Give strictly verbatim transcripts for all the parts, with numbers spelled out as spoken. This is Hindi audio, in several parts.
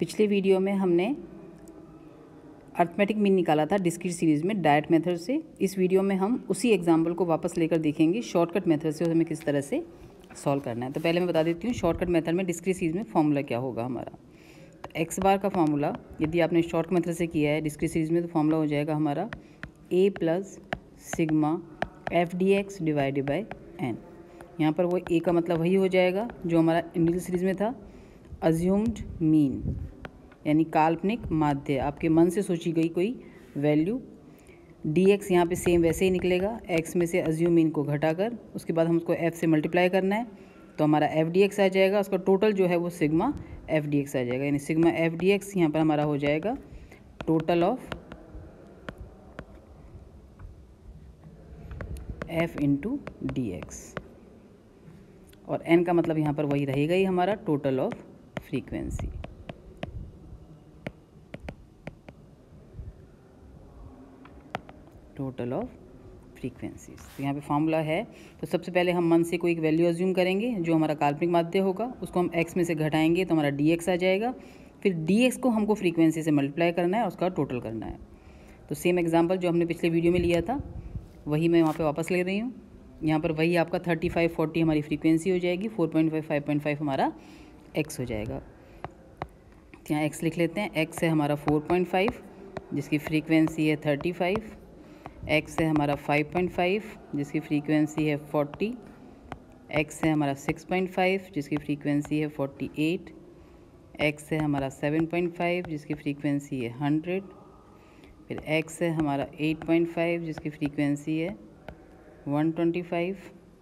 पिछले वीडियो में हमने अर्थमेटिक मीन निकाला था डिस्क्रीट सीरीज़ में डायरेक्ट मेथड से। इस वीडियो में हम उसी एग्जाम्पल को वापस लेकर देखेंगे शॉर्टकट मेथड से हमें किस तरह से सॉल्व करना है। तो पहले मैं बता देती हूँ शॉर्टकट मेथड में डिस्क्रीट सीरीज़ में फॉर्मूला क्या होगा हमारा। तो एक्स बार का फॉर्मूला यदि आपने शॉर्ट मेथड से किया है डिस्क्रीट सीरीज़ में तो फॉर्मूला हो जाएगा हमारा A plus sigma F D X divided by N. यहाँ पर वो ए का मतलब वही हो जाएगा जो हमारा इंडियल सीरीज़ में था, अज्यूम्ड मीन यानी काल्पनिक माध्य, आपके मन से सोची गई कोई वैल्यू। डी एक्स यहाँ पर सेम वैसे ही निकलेगा, एक्स में से अज्यूम मीन को घटाकर उसके बाद हम उसको एफ से मल्टीप्लाई करना है तो हमारा एफ डी एक्स आ जाएगा। उसका टोटल जो है वो सिग्मा एफ डी एक्स आ जाएगा, यानी सिग्मा एफ डी एक्स यहाँ पर हमारा हो जाएगा total of F into D X, और एन का मतलब यहाँ पर वही रहेगा ही हमारा total of frequency. Total of frequencies. तो यहाँ पे फॉर्मूला है तो सबसे पहले हम मन से कोई एक वैल्यू अज्यूम करेंगे जो हमारा काल्पनिक माध्य होगा, उसको हम एक्स में से घटाएंगे तो हमारा डी एक्स आ जाएगा। फिर डी एक्स को हमको फ्रीक्वेंसी से मल्टीप्लाई करना है और उसका टोटल करना है। तो सेम एग्जांपल जो हमने पिछले वीडियो में लिया था वही मैं वहाँ पे वापस ले रही हूँ। यहाँ पर वही आपका थर्टी फाइव फोर्टी हमारी फ्रीक्वेंसी हो जाएगी, four point five five point five हमारा एक्स हो जाएगा। तो यहाँ एक्स लिख लेते हैं, एक्स है हमारा फोर पॉइंट फाइव जिसकी फ्रीक्वेंसी है थर्टी फाइव, एक्स है हमारा फाइव पॉइंट फाइव जिसकी फ्रीक्वेंसी है फोर्टी, एक्स है हमारा सिक्स पॉइंट फाइव जिसकी फ्रीक्वेंसी है फोर्टी एट, एक्स है हमारा सेवन पॉइंट फाइव जिसकी फ्रीक्वेंसी है हंड्रेड, फिर एक्स है हमारा एट पॉइंट फाइव जिसकी फ्रीक्वेंसी है वन ट्वेंटी फाइव,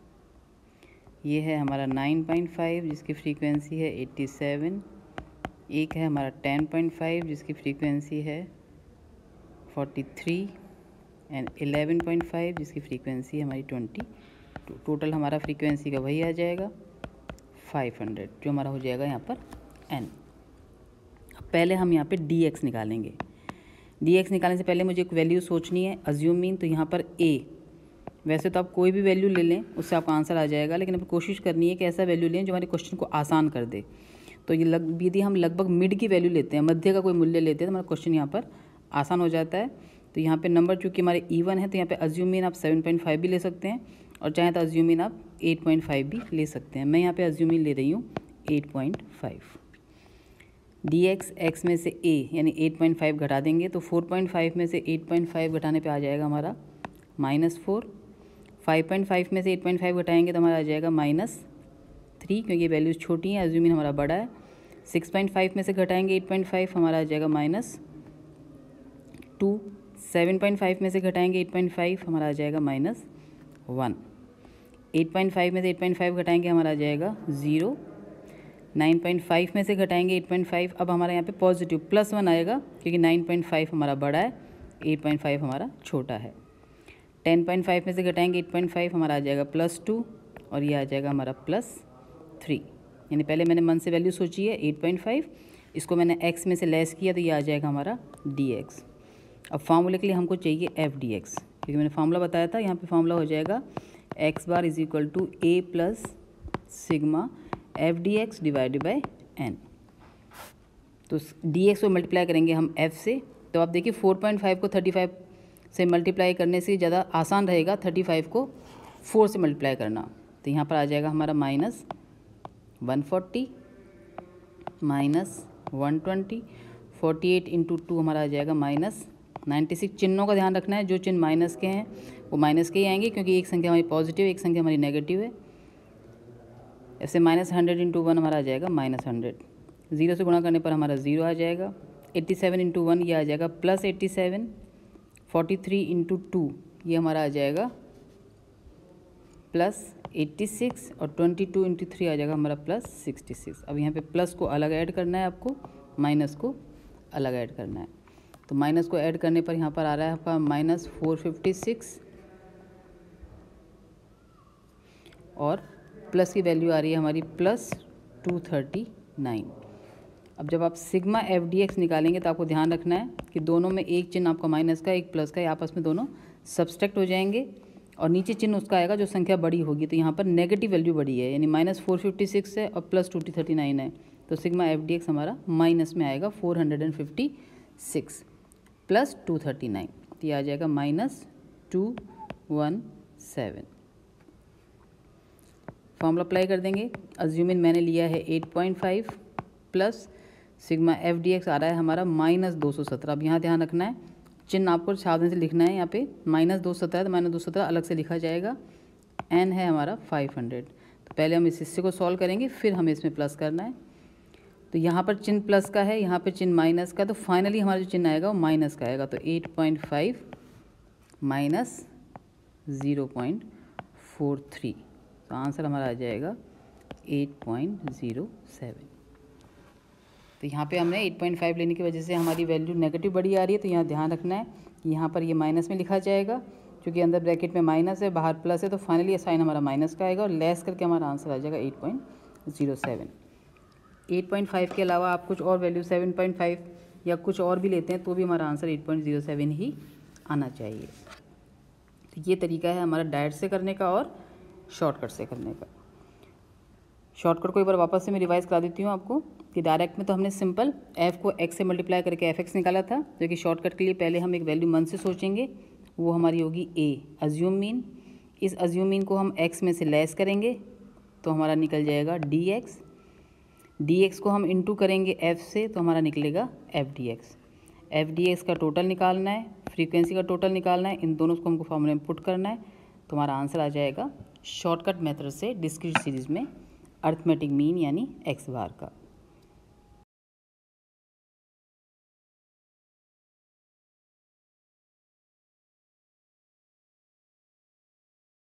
ये है हमारा नाइन पॉइंट फाइव जिसकी फ्रीक्वेंसी है एट्टी सेवन, एक है हमारा टेन पॉइंट फाइव जिसकी फ्रीक्वेंसी है forty three and eleven point five जिसकी फ्रीक्वेंसी है हमारी ट्वेंटी टू। टोटल हमारा फ्रीक्वेंसी का वही आ जाएगा फाइव हंड्रेड जो हमारा हो जाएगा यहाँ पर एन। अब पहले हम यहाँ पे डी एक्स निकालेंगे। डी एक्स निकालने से पहले मुझे एक वैल्यू सोचनी है अज्यूम मीन। तो यहाँ पर ए, वैसे तो आप कोई भी वैल्यू ले लें उससे आपका आंसर आ जाएगा, लेकिन अब कोशिश करनी है कि ऐसा वैल्यू लें जो हमारे क्वेश्चन को आसान कर दे। तो ये लग यदि हम लगभग मिड की वैल्यू लेते हैं, मध्य का कोई मूल्य लेते हैं तो हमारा क्वेश्चन यहाँ पर आसान हो जाता है। तो यहाँ पे नंबर चूँकि हमारे इवन है तो यहाँ पे अज्यूम मीन आप सेवन पॉइंट फाइव भी ले सकते हैं और चाहे तो अज्यूम मीन आप एट पॉइंट फाइव भी ले सकते हैं। मैं यहाँ पे अज्यूम मीन ले रही हूँ eight point five. D X X में से ए यानी एट पॉइंट फाइव घटा देंगे तो फोर पॉइंट फाइव में से एट पॉइंट फाइव घटाने पे आ जाएगा हमारा minus four. Five point five में से एट पॉइंट फाइव घटाएंगे तो हमारा आ जाएगा माइनस थ्री, क्योंकि ये वैल्यूज़ छोटी हैं, अज्यूम मीन हमारा बड़ा है। सिक्स पॉइंट फाइव में से घटाएंगे एट पॉइंट फाइव हमारा आ जाएगा minus two. Seven point five में से घटाएंगे एट पॉइंट फाइव हमारा आ जाएगा minus one. Eight point five में से एट पॉइंट फाइव घटाएंगे हमारा आ जाएगा ज़ीरो। नाइन पॉइंट फाइव में से घटाएंगे एट पॉइंट फाइव, अब हमारे यहाँ पे पॉजिटिव प्लस वन आएगा क्योंकि नाइन पॉइंट फाइव हमारा बड़ा है, एट पॉइंट फाइव हमारा छोटा है। टेन पॉइंट फाइव में से घटाएंगे एट पॉइंट फाइव हमारा आ जाएगा प्लस टू और ये आ जाएगा हमारा प्लस थ्री। यानी पहले मैंने मन से वैल्यू सोची है एट पॉइंट फाइव, इसको मैंने एक्स में से लेस किया तो ये आ जाएगा हमारा डी एक्स। अब फार्मूले के लिए हमको चाहिए एफ डी एक्स, क्योंकि मैंने फार्मूला बताया था। यहाँ पे फार्मूला हो जाएगा X bar is equal to A plus sigma F D X divided by N. तो डी एक्स को मल्टीप्लाई करेंगे हम एफ से, तो आप देखिए फोर पॉइंट फाइव को थर्टी फाइव से मल्टीप्लाई करने से ज़्यादा आसान रहेगा थर्टी फाइव को फोर से मल्टीप्लाई करना। तो यहाँ पर आ जाएगा हमारा minus one forty minus one twenty, forty eight into two हमारा आ जाएगा माइनस नाइन्टी सिक्स। चिन्हों का ध्यान रखना है, जो चिन्ह माइनस के हैं वो माइनस के ही आएंगे क्योंकि एक संख्या हमारी पॉजिटिव एक संख्या हमारी नेगेटिव है। ऐसे माइनस हंड्रेड इंटू वन हमारा आ जाएगा माइनस हंड्रेड। ज़ीरो से गुणा करने पर हमारा ज़ीरो आ जाएगा। एट्टी सेवन इंटू वन ये आ जाएगा plus eighty seven. Forty three into two ये हमारा आ जाएगा प्लस एट्टी सिक्स और ट्वेंटी टू इंटू थ्री आ जाएगा हमारा प्लस सिक्सटी सिक्स। अब यहाँ पे प्लस को अलग ऐड करना है आपको, माइनस को अलग ऐड करना है। तो माइनस को ऐड करने पर यहाँ पर आ रहा है आपका माइनस फोर फिफ्टी सिक्स और प्लस की वैल्यू आ रही है हमारी प्लस टू थर्टी नाइन। अब जब आप सिग्मा एफ डी एक्स निकालेंगे तो आपको ध्यान रखना है कि दोनों में एक चिन्ह आपका माइनस का एक प्लस का, आपस में दोनों सब्सट्रैक्ट हो जाएंगे और नीचे चिन्ह उसका आएगा जो संख्या बड़ी होगी। तो यहाँ पर नेगेटिव वैल्यू बड़ी है, यानी माइनस फोर फिफ्टी सिक्स है और प्लस टू थर्टी नाइन है, तो सिग्मा एफ डी एक्स हमारा माइनस में आएगा four hundred and fifty six plus two thirty nine, तो ये आ जाएगा minus two one seven. Formula apply कर देंगे। अज्यूमिंग मैंने लिया है eight point five plus sigma F D X आ रहा है हमारा माइनस दो सौ सत्रह। अब यहाँ ध्यान रखना है, चिन्ह आपको सावधानी से लिखना है। यहाँ पे माइनस दो सौ सत्रह तो माइनस दो सौ सत्रह अलग से लिखा जाएगा। एन है हमारा फाइव हंड्रेड, तो पहले हम इस हिस्से को सॉल्व करेंगे, फिर हमें इसमें प्लस करना है। तो यहाँ पर चिन्ह प्लस का है, यहाँ पर चिन्ह माइनस का, तो फाइनली हमारा जो चिन्ह आएगा वो माइनस का आएगा। तो eight point five minus zero point four three, तो आंसर हमारा आ जाएगा एट पॉइंट ज़ीरो सेवन। तो यहाँ पे हमने एट पॉइंट फाइव लेने की वजह से हमारी वैल्यू नेगेटिव बड़ी आ रही है, तो यहाँ ध्यान रखना है कि यहाँ पर ये माइनस में लिखा जाएगा, क्योंकि अंदर ब्रैकेट में माइनस है, बाहर प्लस है, तो फाइनली ये साइन हमारा माइनस का आएगा और लेस करके हमारा आंसर आ जाएगा eight point zero seven. Eight point five के अलावा आप कुछ और वैल्यू सेवन पॉइंट फाइव या कुछ और भी लेते हैं तो भी हमारा answer eight point zero seven ही आना चाहिए। तो ये तरीका है हमारा डायरेक्ट से करने का और शॉर्टकट से करने का। शॉर्टकट को एक बार वापस से मैं रिवाइज करा देती हूँ आपको कि डायरेक्ट में तो हमने सिंपल f को x से मल्टीप्लाई करके एफ एक्स निकाला था, जो कि शॉर्टकट के लिए पहले हम एक वैल्यू मन से सोचेंगे, वो हमारी होगी a अज्यूम मीन। इस अज्यूम मीन को हम x में से लेस करेंगे तो हमारा निकल जाएगा dx। dx को हम इनटू करेंगे f से तो हमारा निकलेगा fdx। fdx का टोटल निकालना है, फ्रीक्वेंसी का टोटल निकालना है, इन दोनों को हमको फॉर्मूले में पुट करना है, तो हमारा आंसर आ जाएगा शॉर्टकट मेथड से डिस्क्रीट सीरीज़ में अर्थमेटिक मीन यानी एक्स बार का।